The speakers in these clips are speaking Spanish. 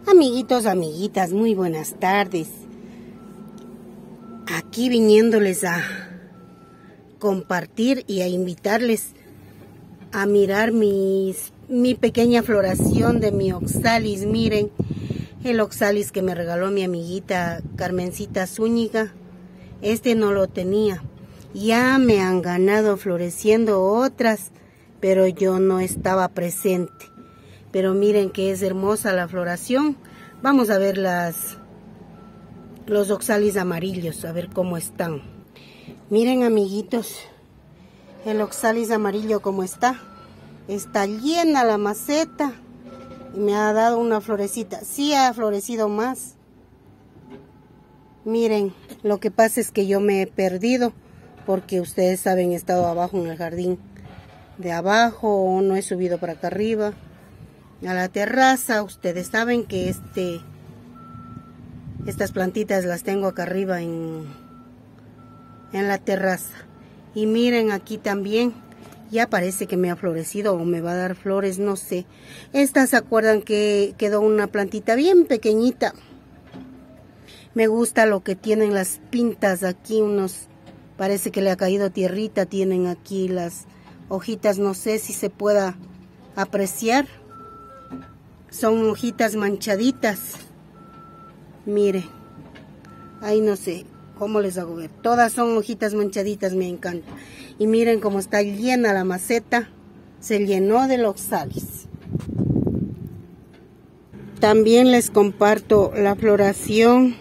Amiguitos, amiguitas, muy buenas tardes. Aquí viniéndoles a compartir y a invitarles a mirar mi pequeña floración de mi oxalis. Miren, el oxalis que me regaló mi amiguita Carmencita Zúñiga. Este no lo tenía. Ya me han ganado floreciendo otras, pero yo no estaba presente. Pero miren que es hermosa la floración. Vamos a ver los oxalis amarillos, a ver cómo están. Miren, amiguitos, el oxalis amarillo como está. Está llena la maceta y me ha dado una florecita. Sí ha florecido más. Miren, lo que pasa es que yo me he perdido porque ustedes saben, he estado abajo en el jardín de abajo, no he subido para acá arriba a la terraza. Ustedes saben que estas plantitas las tengo acá arriba en la terraza. Y miren, aquí también ya parece que me ha florecido o me va a dar flores, no sé. Estas, ¿se acuerdan que quedó una plantita bien pequeñita? Me gusta lo que tienen las pintas aquí, parece que le ha caído tierrita. Tienen aquí las hojitas, no sé si se pueda apreciar. Son hojitas manchaditas. Miren, ahí no sé cómo les hago ver. Todas son hojitas manchaditas, me encanta. Y miren cómo está llena la maceta. Se llenó de oxalis. También les comparto la floración.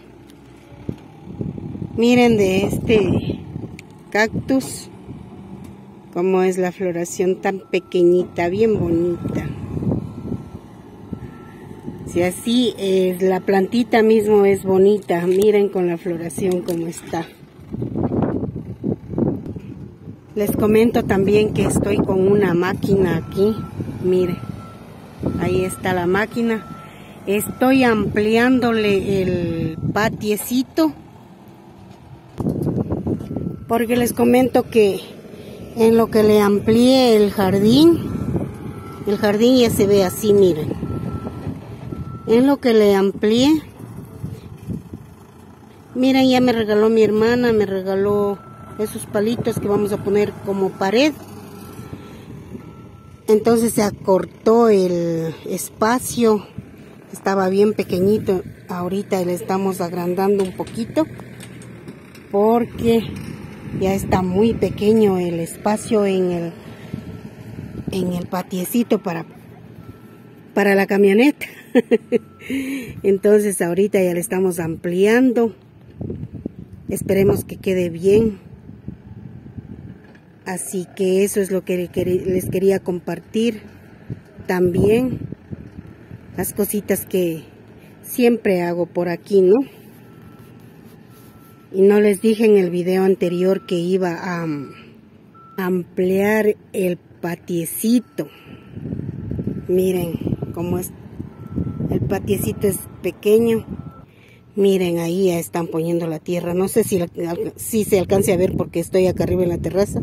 Miren de este cactus. Cómo es la floración tan pequeñita, bien bonita. Si así es, la plantita mismo es bonita. Miren con la floración cómo está. Les comento también que estoy con una máquina aquí. Miren, ahí está la máquina. Estoy ampliándole el patiecito, porque les comento que en lo que le amplié el jardín ya se ve así, miren. En lo que le amplié, miren, ya me regaló mi hermana, me regaló esos palitos que vamos a poner como pared. Entonces se acortó el espacio, estaba bien pequeñito. Ahorita le estamos agrandando un poquito porque ya está muy pequeño el espacio en el patiecito para la camioneta. Entonces ahorita ya le estamos ampliando. Esperemos que quede bien. Así que eso es lo que les quería compartir. También las cositas que siempre hago por aquí, ¿no? Y no les dije en el video anterior que iba a ampliar el patiecito. Miren cómo es. El patiecito es pequeño. Miren, ahí ya están poniendo la tierra. No sé si se alcance a ver porque estoy acá arriba en la terraza.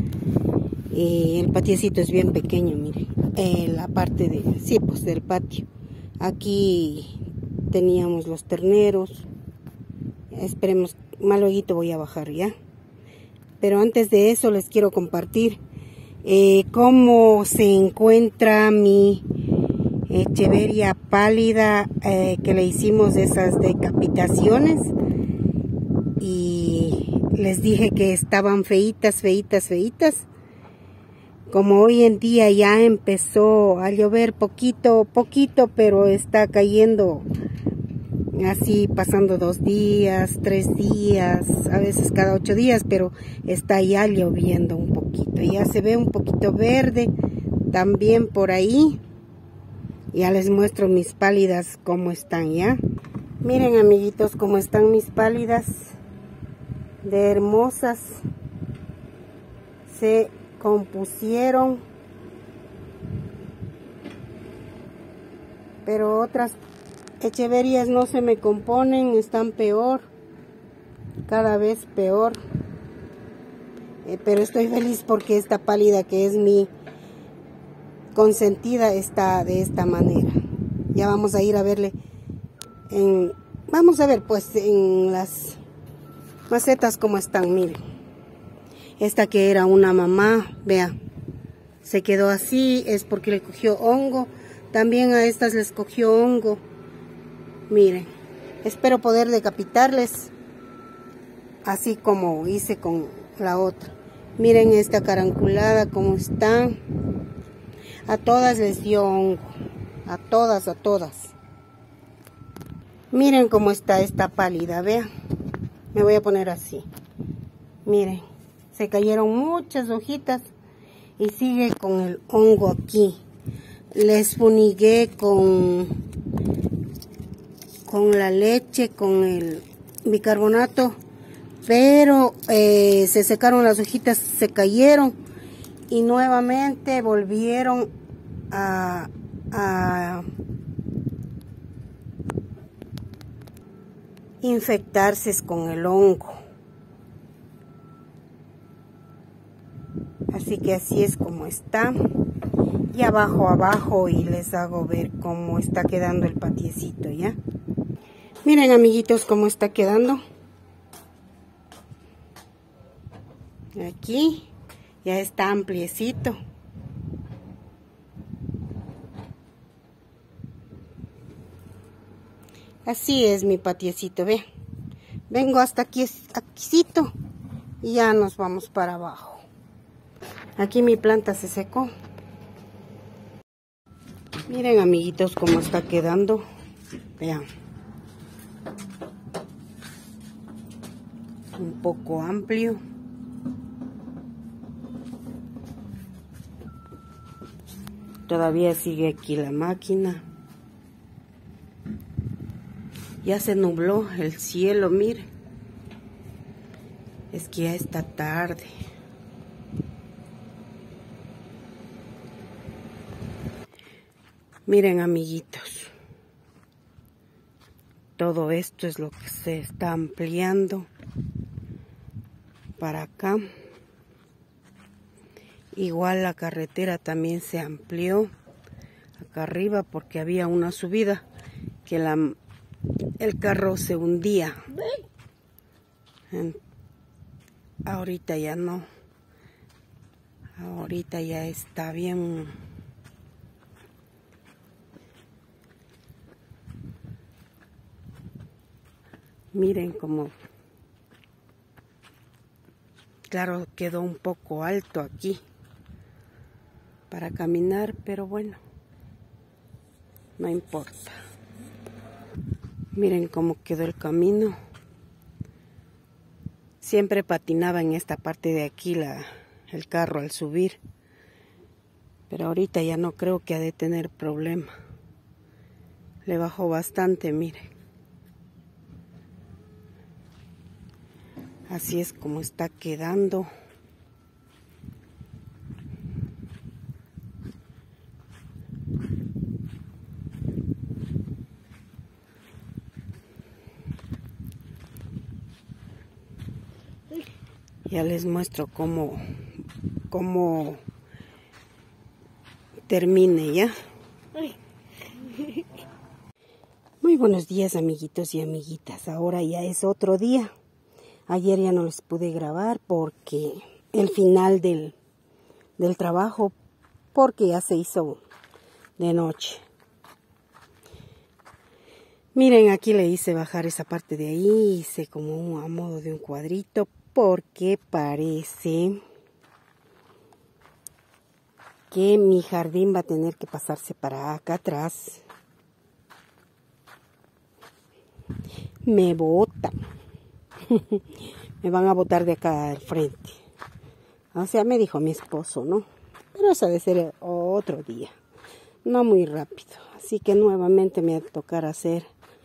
Y el patiecito es bien pequeño, miren. La parte del patio. Aquí teníamos los terneros. Esperemos, más luego voy a bajar ya. Pero antes de eso les quiero compartir cómo se encuentra mi Echeveria pálida, que le hicimos esas decapitaciones. Y les dije que estaban feitas. Como hoy en día ya empezó a llover poquito, pero está cayendo así, pasando 2 días, 3 días, a veces cada 8 días, pero está ya lloviendo un poquito. Ya se ve un poquito verde también por ahí. Ya les muestro mis pálidas cómo están ya. Miren, amiguitos, cómo están mis pálidas de hermosas. Se compusieron, pero otras echeverias no se me componen, están peor, cada vez peor. Pero estoy feliz porque esta pálida, que es mi consentida, está de esta manera. Ya vamos a ir a verle Vamos a ver pues en las macetas cómo están, miren. Esta que era una mamá, vea, se quedó así, es porque le cogió hongo. También a estas les cogió hongo. Miren, espero poder decapitarles, así como hice con la otra. Miren esta caranculada cómo están. A todas les dio hongo, a todas. Miren cómo está esta pálida, vean. Me voy a poner así. Miren, se cayeron muchas hojitas y sigue con el hongo aquí. Les funigué con la leche, con el bicarbonato, pero se secaron las hojitas, se cayeron y nuevamente volvieron a infectarse con el hongo. Así que así es como está. Y abajo y les hago ver cómo está quedando el patiecito, ¿ya? Miren, amiguitos, cómo está quedando. Aquí ya está ampliecito. Así es mi patiecito, vean. Vengo hasta aquícito y ya nos vamos para abajo. Aquí mi planta se secó. Miren, amiguitos, cómo está quedando. Vean. Un poco amplio. Todavía sigue aquí la máquina. Ya se nubló el cielo, miren. Es que ya está tarde. Miren, amiguitos. Todo esto es lo que se está ampliando para acá. Igual la carretera también se amplió acá arriba porque había una subida que el carro se hundía. Ahorita ya no. Ahorita ya está bien. Miren cómo, claro, quedó un poco alto aquí para caminar, pero bueno, no importa. Miren cómo quedó el camino. Siempre patinaba en esta parte de aquí el carro al subir, pero ahorita ya no creo que ha de tener problema. Le bajó bastante, miren. Así es como está quedando. Ya les muestro cómo termine ya. Muy buenos días, amiguitos y amiguitas. Ahora ya es otro día. Ayer ya no les pude grabar porque el final del trabajo, porque ya se hizo de noche. Miren, aquí le hice bajar esa parte de ahí, hice como a modo de un cuadrito, porque parece que mi jardín va a tener que pasarse para acá atrás. Me botan. Me van a botar de acá al frente. O sea, me dijo mi esposo, ¿no? Pero eso debe ser otro día. No muy rápido. Así que nuevamente me va a tocar hacer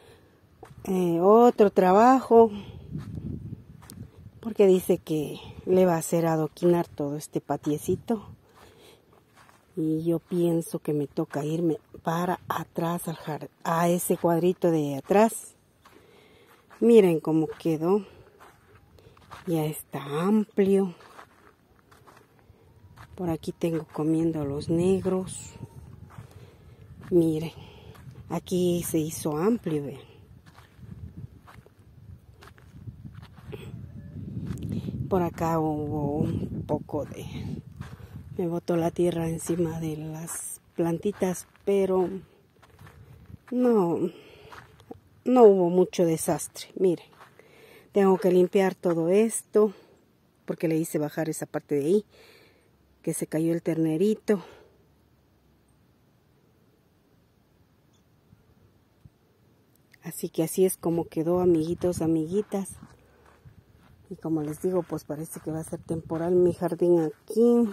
otro trabajo. Porque dice que le va a hacer adoquinar todo este patiecito. Y yo pienso que me toca irme para atrás a ese cuadrito de atrás. Miren cómo quedó. Ya está amplio. Por aquí tengo comiendo a los negros. Miren, aquí se hizo amplio, vean. Por acá hubo un poco de... Me botó la tierra encima de las plantitas, pero no hubo mucho desastre. Miren, tengo que limpiar todo esto porque le hice bajar esa parte de ahí, que se cayó el ternerito. Así que así es como quedó, amiguitos, amiguitas. Y como les digo, pues parece que va a ser temporal mi jardín aquí.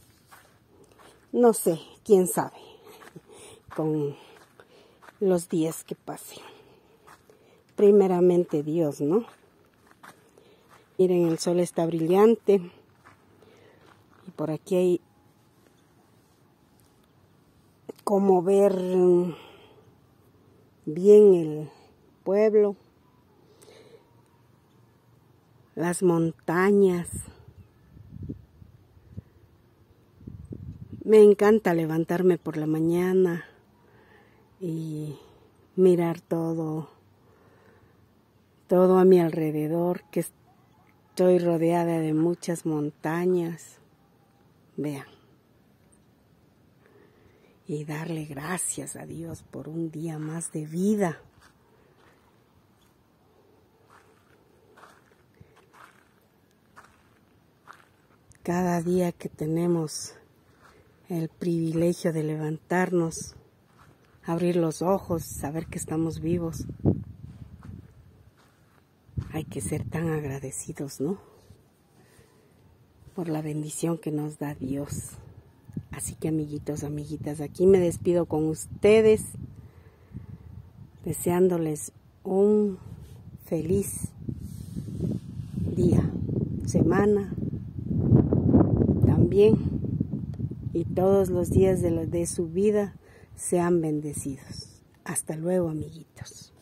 No sé, quién sabe, con los días que pasen. Primeramente Dios, ¿no? Miren, el sol está brillante. Y por aquí hay como ver bien el pueblo, las montañas. Me encanta levantarme por la mañana y mirar todo a mi alrededor, que estoy rodeada de muchas montañas. Vean. Y darle gracias a Dios por un día más de vida. Cada día que tenemos el privilegio de levantarnos, abrir los ojos, saber que estamos vivos, hay que ser tan agradecidos, ¿no? Por la bendición que nos da Dios. Así que, amiguitos, amiguitas, aquí me despido con ustedes, deseándoles un feliz día, semana, también, y todos los días de su vida sean bendecidos. Hasta luego, amiguitos.